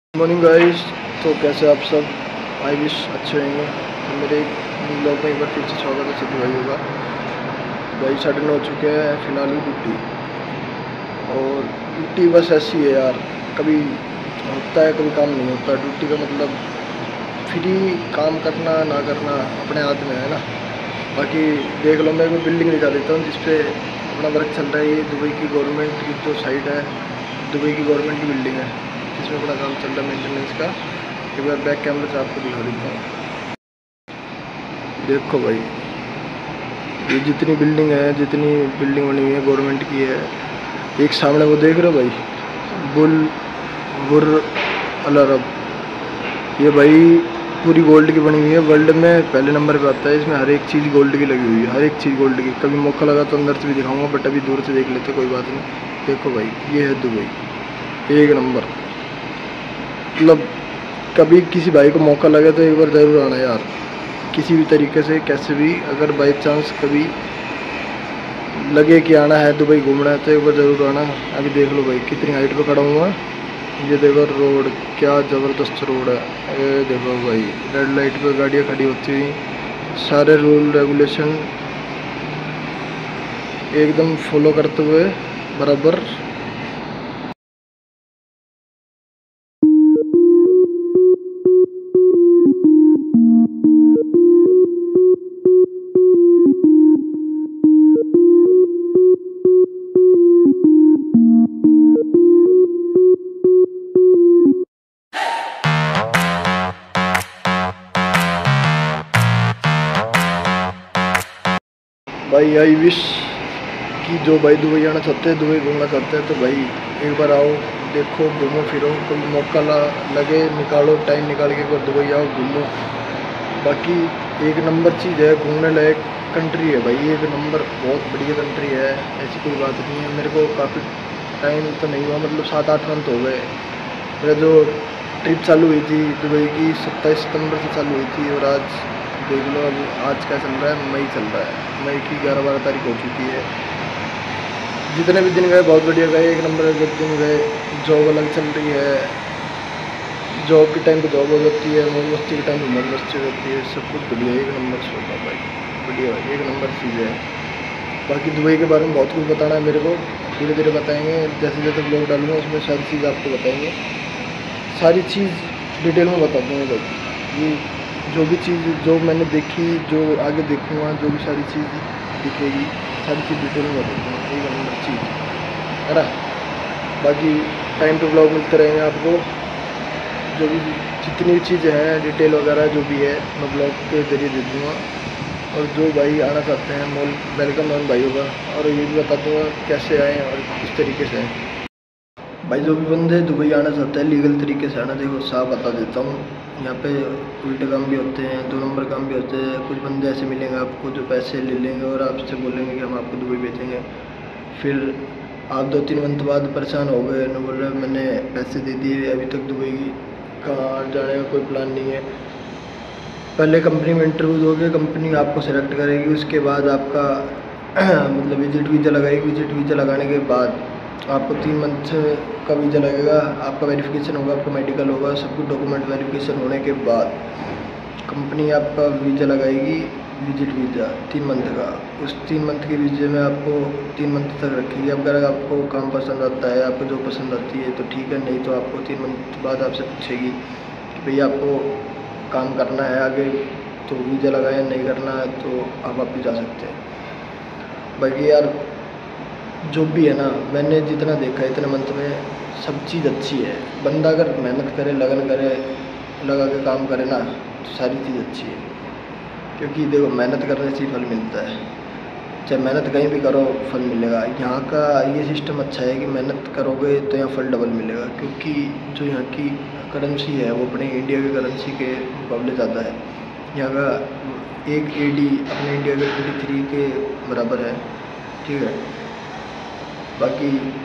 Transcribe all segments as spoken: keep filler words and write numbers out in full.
Morning guys. तो कैसे आप सब? आई विश अच्छे होंगे। तो मेरे ब्लॉग में एक बार फिर से स्वागत है सभी भाइयों का। भाई साढ़े नौ हो चुके हैं फिलहाल ही ड्यूटी, और ड्यूटी बस ऐसी है यार, कभी होता है कभी काम नहीं होता। ड्यूटी का मतलब फ्री काम करना ना करना अपने हाथ में है ना। बाकी देख लो, मैं कोई बिल्डिंग दिखा देता हूँ जिसपे अपना वर्क चल रहा है। ये दुबई की गवर्नमेंट की जो साइट है, दुबई की गवर्नमेंट की बिल्डिंग है जिसमें अपना काम चल रहा है मेंटेनेंस का। एक बार बैक कैमरे से आपको दिखा देता हूँ। देखो भाई, ये जितनी बिल्डिंग है, जितनी बिल्डिंग बनी हुई है गवर्नमेंट की है। एक सामने वो देख रहे हो भाई, बुल बुर्र अल अरब, ये भाई पूरी गोल्ड की बनी हुई है। वर्ल्ड में पहले नंबर पे आता है। इसमें हर एक चीज़ गोल्ड की लगी हुई है, हर एक चीज़ गोल्ड की। कभी मौका लगा तो अंदर से भी दिखाऊंगा, बट अभी दूर से देख लेते, कोई बात नहीं। देखो भाई, ये है दुबई, एक नंबर। मतलब कभी किसी भाई को मौका लगे तो एक बार ज़रूर आना यार, किसी भी तरीके से, कैसे भी। अगर बाई चांस कभी लगे कि आना है दुबई घूमना है तो एक बार ज़रूर आना। अभी देख लो भाई कितनी हाइट पे खड़ा हुआ। ये देखो रोड, क्या ज़बरदस्त रोड है। ये देखो भाई, रेड लाइट पे गाड़ियाँ खड़ी होती हुई, सारे रूल रेगुलेशन एकदम फॉलो करते हुए बराबर। भाई आई विश कि जो भाई दुबई आना चाहते हैं, दुबई घूमना चाहते हैं, तो भाई एक बार आओ, देखो, घूमो फिरो। कभी मौका ला लगे, निकालो टाइम निकाल के एक बार दुबई आओ, घूमो। बाकी एक नंबर चीज़ है, घूमने लायक कंट्री है भाई, एक नंबर, बहुत बढ़िया कंट्री है। ऐसी कोई बात नहीं है। मेरे को काफ़ी टाइम तो नहीं हुआ, मतलब सात आठ मंथ हो गए। मेरा जो ट्रिप चालू हुई थी दुबई की सत्ताईस सितंबर से चालू हुई थी, और आज देख लो अब आज क्या चल रहा है, मई चल रहा है। मई की ग्यारह बारह तारीख हो चुकी है। जितने भी दिन गए बहुत बढ़िया गए, एक नंबर के दिन गए। जॉब अलग चल रही है, जॉब के टाइम पे जॉब हो जाती है, मौज मस्ती के टाइम पे मौज मस्ती हो जाती है। सब कुछ बढ़िया, एक नंबर से होता है भाई, बढ़िया भाई, एक नंबर चीज़ है। बाकी दुबई के बारे में बहुत कुछ बताना है मेरे को, धीरे धीरे बताएंगे। जैसे जैसे ब्लॉग डालूंगा उसमें सारी चीज़ आपको बताएंगे, सारी चीज़ डिटेल में बता दूँगा भाई। ये जो भी चीज़ जो मैंने देखी, जो आगे देखूँगा, जो भी सारी चीज़ दिखेगी, सारी चीज़ डिटेल में बता दूँगा, एक नंबर चीज़ है ना। बाकी टाइम टू ब्लॉग मिलते रहेंगे आपको। जो भी जितनी भी चीज़ें हैं, डिटेल वगैरह जो भी है, मैं ब्लॉग के जरिए दे दूँगा। और जो भाई आना चाहते हैं, मोल वेलकम है उन भाइयों का। और ये भी बता दूँगा कैसे आएँ और किस तरीके से आएँ। भाई जो भी बंदे दुबई आना चाहते हैं लीगल तरीके से आना, देखो साफ बता देता हूँ। यहाँ पे उल्टे काम भी होते हैं, दो नंबर काम भी होते हैं। कुछ बंदे ऐसे मिलेंगे आपको जो पैसे ले लेंगे और आपसे बोलेंगे कि हम आपको दुबई भेजेंगे। फिर आप दो तीन मंथ बाद परेशान हो गए, न बोल रहे मैंने पैसे दे दिए, अभी तक दुबई कहाँ जाने का कोई प्लान नहीं है। पहले कंपनी में इंटरव्यू दोगे, कंपनी आपको सेलेक्ट करेगी, उसके बाद आपका मतलब विजिट वीज़ा लगाएगी। विजिट वीज़ा लगाने के बाद आपको तीन मंथ का वीज़ा लगेगा, आपका वेरिफिकेशन होगा, आपका मेडिकल होगा, सब कुछ डॉक्यूमेंट वेरिफिकेशन होने के बाद कंपनी आपका वीज़ा लगाएगी, विजिट वीज़ा तीन मंथ का। उस तीन मंथ के वीज़े में आपको तीन मंथ तक रखेगी। अब अगर आपको काम पसंद आता है, आपको जो पसंद आती है तो ठीक है, नहीं तो आपको तीन मंथ बाद आपसे पूछेगी कि भैया आपको काम करना है आगे, तो वीज़ा लगाए, नहीं करना है तो आप वापस जा सकते हैं। बाकी यार जो भी है ना, मैंने जितना देखा इतने मंथ में सब चीज़ अच्छी है। बंदा अगर मेहनत करे, लगन करे, लगा के काम करे ना, तो सारी चीज़ अच्छी है। क्योंकि देखो मेहनत करने से ही फल मिलता है, चाहे मेहनत कहीं भी करो फल मिलेगा। यहाँ का ये सिस्टम अच्छा है कि मेहनत करोगे तो यहाँ फल डबल मिलेगा। क्योंकि जो यहाँ की करेंसी है वो अपने इंडिया की करेंसी के मुकाबले ज़्यादा है। यहाँ का एक एडी अपने इंडिया के ट्वेंटी थ्री के बराबर है, ठीक है। बाकी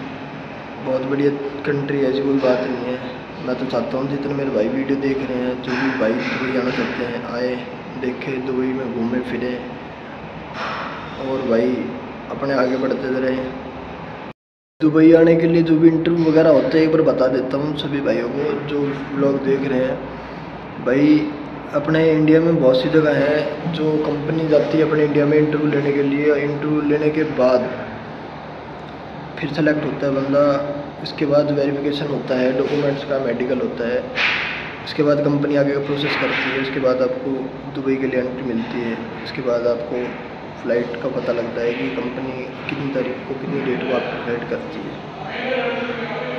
बहुत बढ़िया कंट्री है, ऐसी कोई बात नहीं है। मैं तो चाहता हूँ जितने मेरे भाई वीडियो देख रहे हैं, जो भी भाई दुबई आना चाहते हैं, आए, देखें, दुबई में घूमें फिरें, और भाई अपने आगे बढ़ते रहें। दुबई आने के लिए जो भी इंटरव्यू वगैरह होता है एक बार बता देता हूँ सभी भाइयों को जो ब्लॉग देख रहे हैं। भाई अपने इंडिया में बहुत सी जगह है जो कंपनी जाती है अपने इंडिया में इंटरव्यू लेने के लिए। इंटरव्यू लेने के बाद फिर सेलेक्ट होता है बंदा, इसके बाद वेरिफिकेशन होता है, डॉक्यूमेंट्स का मेडिकल होता है, उसके बाद कंपनी आगे का प्रोसेस करती है, उसके बाद आपको दुबई के लिए एंट्री मिलती है। उसके बाद आपको फ़्लाइट का पता लगता है कि कंपनी कितनी तारीख को कितनी डेट को आपको फ्लाइट करती है।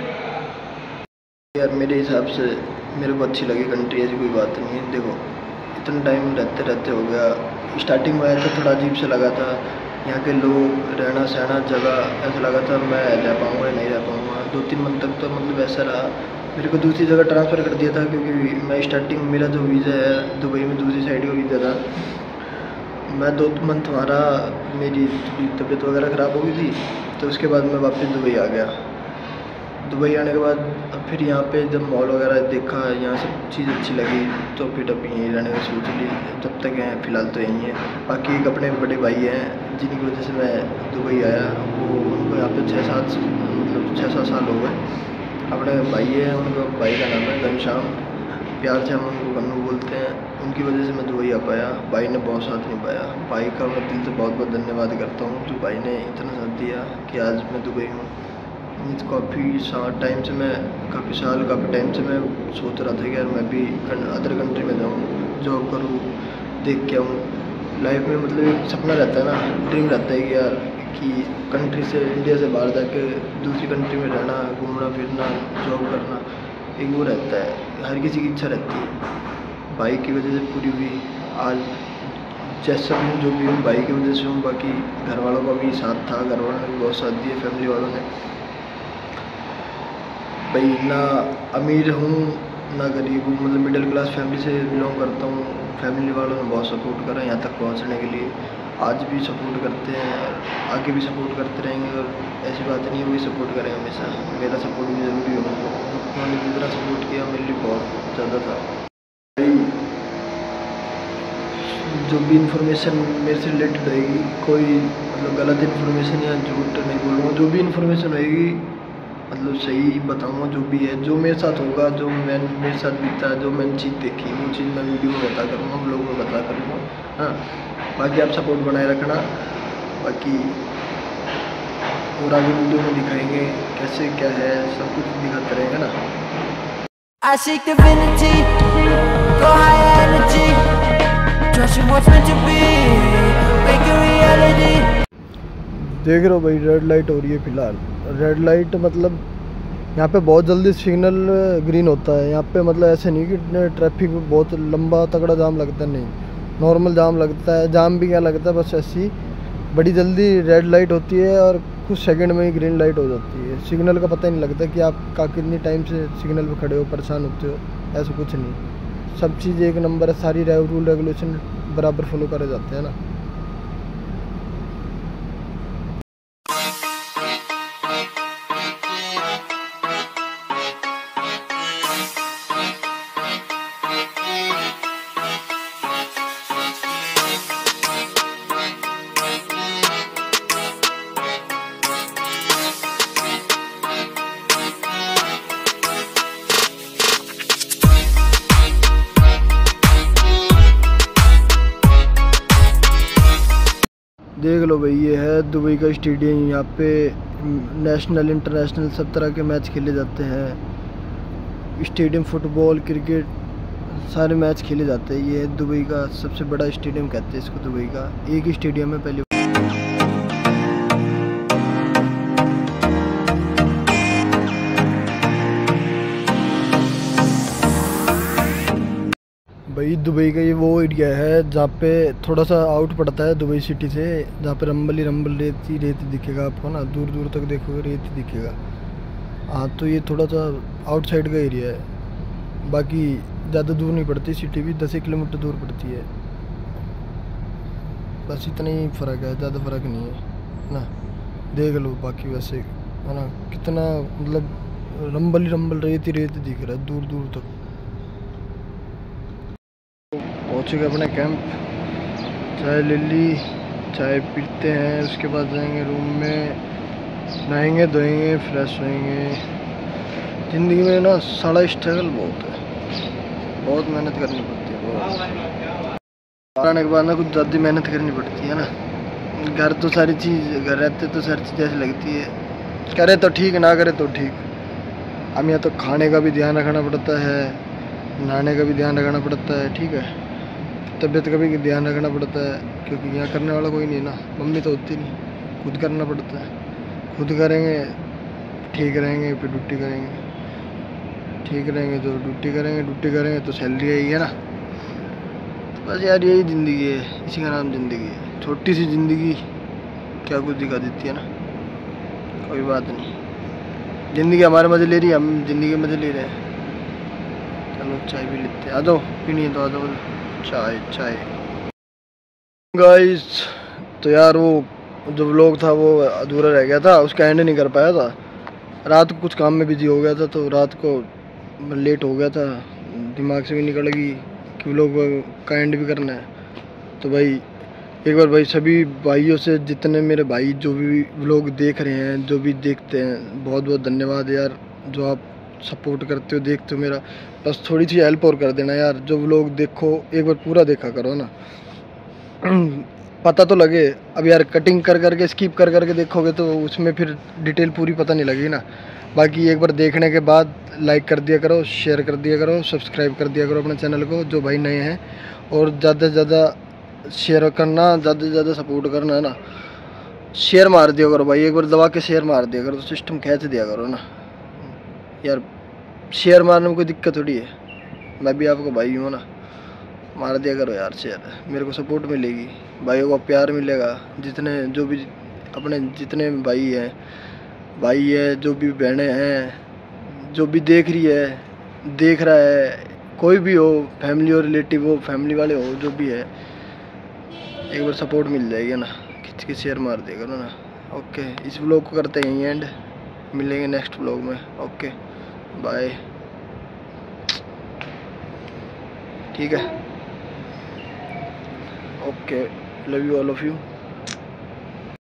यार मेरे हिसाब से मेरे को अच्छी लगी कंट्री, ऐसी कोई बात नहीं है। देखो इतना टाइम रहते रहते हो गया, स्टार्टिंग में आया था थोड़ा अजीब से लगा था, यहाँ के लोग, रहना सहना, जगह, ऐसा लगा था मैं रह पाऊँगा या नहीं रह पाऊँगा। दो तीन मंथ तक तो मतलब ऐसा रहा। मेरे को दूसरी जगह ट्रांसफ़र कर दिया था क्योंकि मैं स्टार्टिंग मेरा जो वीज़ा है दुबई में दूसरी साइड का वीज़ा था। मैं दो मंथ हमारा मेरी तबीयत वगैरह ख़राब हो गई थी, तो उसके बाद मैं वापस दुबई आ गया। दुबई आने के बाद अब फिर यहाँ पे जब मॉल वगैरह देखा, यहाँ सब चीज़ अच्छी लगी, तो फिर अब यहीं रहने का सोच ली। जब तक हैं फ़िलहाल तो यहीं है। बाकी एक अपने बड़े भाई हैं जिनकी वजह से मैं दुबई आया, वो उनको यहाँ पे छः सात मतलब छः सात साल हो गए। अपने भाई है, उनका भाई का नाम है घनश्याम, प्यार से हम उनको गन्नू बोलते हैं। उनकी वजह से मैं दुबई आ पाया। भाई ने बहुत साथ निभाया। भाई का मैं दिल से बहुत बहुत धन्यवाद करता हूँ जो भाई ने इतना साथ दिया कि आज मैं दुबई हूँ। काफ़ी साल टाइम से मैं काफ़ी साल काफ़ी टाइम से मैं सोच रहा था कि यार मैं भी अदर कंट्री में जाऊँ, जॉब करूँ, देख के आऊँ। लाइफ में मतलब एक सपना रहता है ना, ड्रीम रहता है कि यार कि कंट्री से, इंडिया से बाहर जाके दूसरी कंट्री में रहना, घूमना फिरना, जॉब करना, एक वो रहता है, हर किसी की इच्छा रहती है। भाई की वजह से पूरी हुई। आज जैसा भी जो भी हूँ भाई की वजह से हूँ। बाकी घर वालों का भी साथ था, घर वालों ने भी बहुत साथ दिया, फैमिली वालों ने। भाई ना अमीर हूँ ना गरीब हूँ, मतलब मिडिल क्लास फैमिली से बिलोंग करता हूँ। फैमिली वालों ने बहुत सपोर्ट करा यहाँ तक पहुँचने के लिए। आज भी सपोर्ट करते हैं, आगे भी सपोर्ट करते रहेंगे। और ऐसी बात नहीं है, वही सपोर्ट करें हमेशा। मेरा सपोर्ट भी ज़रूरी है उनको, उन्होंने जितना सपोर्ट किया मेरे लिए बहुत ज़्यादा था। भाई जो भी इन्फॉर्मेशन मेरे से रिलेटेड रहेगी, कोई मतलब गलत इन्फॉर्मेशन या झूठ नहीं बोलूँगा। जो भी इन्फॉर्मेशन रहेगी मतलब सही बताऊँगा, जो भी है, जो मेरे साथ होगा, जो मैं मेरे साथ बीता, जो मैंने चीज़ देखी, वो चीज़ मैं वीडियो में बता करूँगा, ब्लॉग में बता करूँगा। हाँ, बाकी आप सपोर्ट बनाए रखना। बाकी और आगे वीडियो में दिखाएंगे कैसे क्या है, सब कुछ दिखाते रहेंगे ना। I seek divinity, go high energy, trust in what's meant to be, make a reality। देख रहे हो भाई रेड लाइट हो रही है फिलहाल। रेड लाइट मतलब यहाँ पे बहुत जल्दी सिग्नल ग्रीन होता है। यहाँ पे मतलब ऐसे नहीं कि ट्रैफिक बहुत लंबा तगड़ा जाम लगता है, नहीं, नॉर्मल जाम लगता है। जाम भी क्या लगता है, बस ऐसी बड़ी जल्दी रेड लाइट होती है और कुछ सेकंड में ही ग्रीन लाइट हो जाती है। सिग्नल का पता ही नहीं लगता कि आप का कितनी टाइम से सिग्नल पे खड़े हो, परेशान होते हो, ऐसा कुछ नहीं। सब चीज़ एक नंबर है, सारी रूल रेगुलेशन बराबर फॉलो करे जाते हैं ना। देख लो भाई, ये है दुबई का स्टेडियम। यहाँ पे नेशनल इंटरनेशनल सब तरह के मैच खेले जाते हैं। स्टेडियम फुटबॉल, क्रिकेट, सारे मैच खेले जाते हैं। ये है दुबई का सबसे बड़ा स्टेडियम, कहते हैं इसको दुबई का। एक ही स्टेडियम है पहले। भाई दुबई का ये वो एरिया है जहाँ पे थोड़ा सा आउट पड़ता है दुबई सिटी से, जहाँ पे रंबल ही रंबल रेत ही रेत दिखेगा आपको ना, दूर दूर तक देखोगे रेत ही दिखेगा। हाँ, तो ये थोड़ा सा आउटसाइड का एरिया है। बाकी ज़्यादा दूर नहीं पड़ती सिटी भी, दस एक किलोमीटर दूर पड़ती है, बस इतना ही फ़र्क है, ज़्यादा फ़र्क नहीं है ना। देख लो बाकी वैसे है ना, कितना मतलब रंबल ही रंबल रेत ही रेत दिख रहा है दूर दूर तक। पहुँच चुके अपने कैंप, चाय ले ली, चाय पीते हैं, उसके बाद जाएंगे रूम में, नहाएंगे धोएंगे फ्रेश होएंगे। ज़िंदगी में ना सारा स्ट्रगल बहुत है, बहुत मेहनत करनी पड़ती है। बहुत आने के बाद ना कुछ ज़्यादा मेहनत करनी पड़ती है ना। घर तो सारी चीज़, घर रहते तो सारी चीज़ ऐसी लगती है, करे तो ठीक ना करे तो ठीक। हम यहाँ तो खाने का भी ध्यान रखना पड़ता है, नहाने का भी ध्यान रखना पड़ता है, ठीक है, तबीयत का भी ध्यान रखना पड़ता है, क्योंकि यहाँ करने वाला कोई नहीं ना, मम्मी तो होती नहीं, खुद करना पड़ता है। खुद करेंगे ठीक रहेंगे, फिर ड्यूटी करेंगे, ठीक रहेंगे तो ड्यूटी करेंगे, ड्यूटी करेंगे तो सैलरी आएगी, है ना। तो बस यार यही ज़िंदगी है, इसी का नाम ज़िंदगी है। छोटी सी ज़िंदगी क्या कुछ दिखा देती है ना। कोई बात नहीं, ज़िंदगी हमारे मज़े ले रही है, हम ज़िंदगी के मज़े ले रहे हैं। चलो चाय भी लेते हैं, आ जाओ, पीनी है तो आ जाओ, चाय चाय। गाइस तो यार वो जो व्लॉग था वो अधूरा रह गया था, उसका एंड नहीं कर पाया था। रात को कुछ काम में बिजी हो गया था, तो रात को लेट हो गया था, दिमाग से भी निकल गई कि व्लॉग का एंड भी करना है। तो भाई एक बार भाई सभी भाइयों से, जितने मेरे भाई जो भी व्लॉग देख रहे हैं, जो भी देखते हैं, बहुत बहुत धन्यवाद यार, जो आप सपोर्ट करते हो, देखते हो मेरा। बस थोड़ी सी हेल्प और कर देना यार, जो व्लॉग देखो एक बार पूरा देखा करो ना, पता तो लगे। अब यार कटिंग कर करके स्किप कर करके देखोगे तो उसमें फिर डिटेल पूरी पता नहीं लगेगी ना। बाकी एक बार देखने के बाद लाइक कर दिया करो, शेयर कर दिया करो, सब्सक्राइब कर दिया करो अपने चैनल को, जो भाई नए हैं, और ज़्यादा से ज़्यादा शेयर करना, ज़्यादा से ज़्यादा सपोर्ट करना, है ना। शेयर मार दिया करो भाई, एक बार दबा के शेयर मार दिया करो, तो सिस्टम खींच दिया करो ना यार। शेयर मारने में कोई दिक्कत थोड़ी है, मैं भी आपको भाई हूँ ना, मार दिया करो यार शेयर, मेरे को सपोर्ट मिलेगी, भाइयों को प्यार मिलेगा। जितने जो भी अपने जितने भाई हैं, भाई है, जो भी बहनें हैं, जो भी देख रही है, देख रहा है, कोई भी हो, फैमिली हो, रिलेटिव हो, फैमिली वाले हो, जो भी है, एक बार सपोर्ट मिल जाएगी ना, खिंच के शेयर मार दिया करो ना। ओके, इस व्लॉग को करते हैं यहीं एंड, मिलेंगे नेक्स्ट व्लॉग में। ओके बाय, ठीक है, okay, love you all of you.